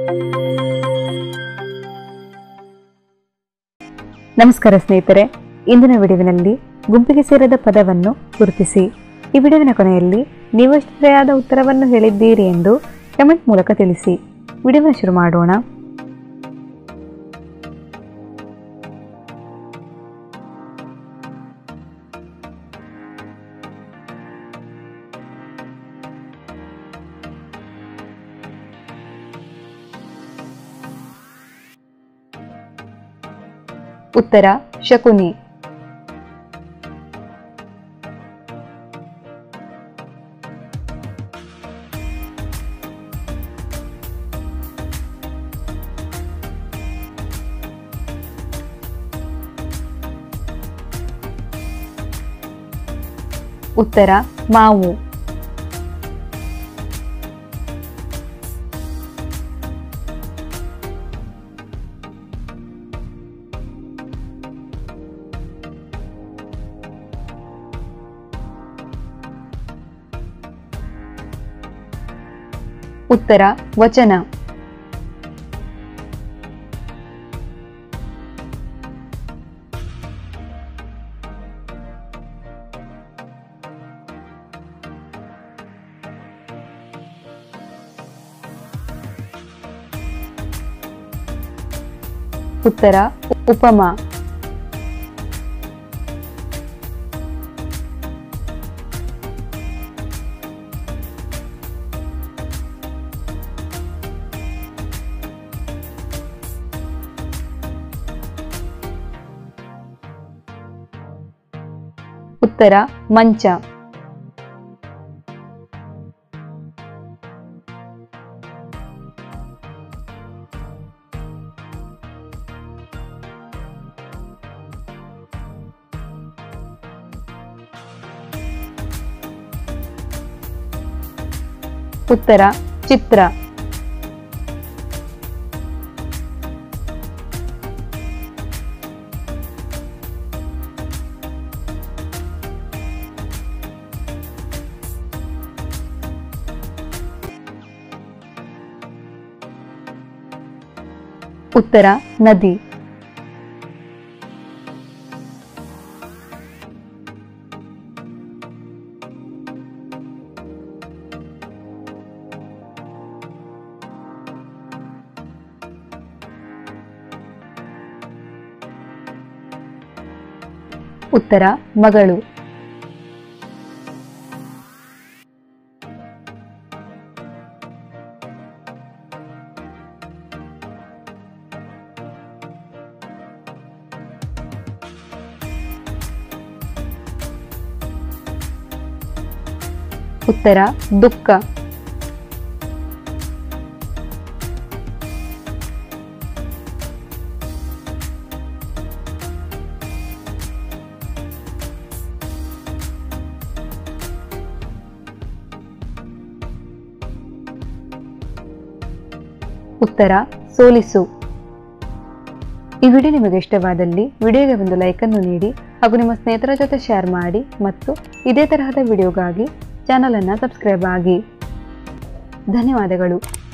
ನಮಸ್ಕಾರ ಸ್ನೇಹಿತರೆ, ಇಂದಿನ ವಿಡಿಯೋವಿನಲ್ಲಿ ಗುಂಪಿಗೆ ಸೇರದ ಪದವನ್ನು ಗುರುತಿಸಿ. ಈ ವಿಡಿಯೋವಿನ ಕೊನೆಯಲ್ಲಿ ನೀವು ಎಷ್ಟು ಸರಿಯಾದ ಉತ್ತರವನ್ನು ಹೇಳಿದ್ದೀರಿ ಎಂದು ಕಮೆಂಟ್ ಮೂಲಕ ತಿಳಿಸಿ. ವಿಡಿಯೋವನ್ನು ಶುರು ಮಾಡೋಣ. ಉತ್ತರ ಶಕುನಿ. ಉತ್ತರ ಮಾವು. ಉತ್ತರ ವಚನ. ಉತ್ತರ ಉಪಮಾ. ಉತ್ತರ ಮಂಚ. ಉತ್ತರ ಚಿತ್ರ. ಉತ್ತರ ನದಿ. ಉತ್ತರ ಮಗಳು. ಉತ್ತರ ದುಃಖ. ಉತ್ತರ ಸೋಲಿಸು. ಈ ವಿಡಿಯೋ ನಿಮಗೆ ಇಷ್ಟವಾದಲ್ಲಿ ವಿಡಿಯೋಗೆ ಒಂದು ಲೈಕ್ ಅನ್ನು ನೀಡಿ ಹಾಗೂ ನಿಮ್ಮ ಸ್ನೇಹಿತರ ಜೊತೆ ಶೇರ್ ಮಾಡಿ ಮತ್ತು ಇದೇ ತರಹದ ವಿಡಿಯೋಗಾಗಿ ಚಾನಲ್ ಅನ್ನು ಸಬ್ಸ್ಕ್ರೈಬ್ ಆಗಿ. ಧನ್ಯವಾದಗಳು.